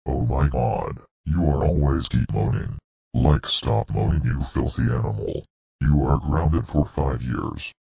Oh my god, you are always keep moaning. Like stop moaning, you filthy animal. You are grounded for 5 years.